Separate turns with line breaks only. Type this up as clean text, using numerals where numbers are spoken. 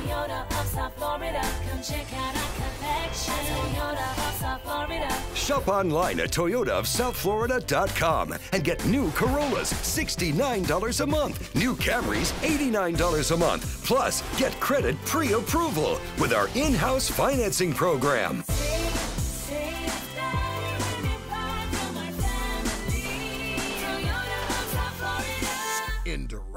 Toyota of South Florida. Come check out our collection. Toyota of South Florida.
Shop online at toyotaofsouthflorida.com and get new Corollas, $69 a month. New Camrys, $89 a month. Plus, get credit pre-approval with our in-house financing program. Indirect.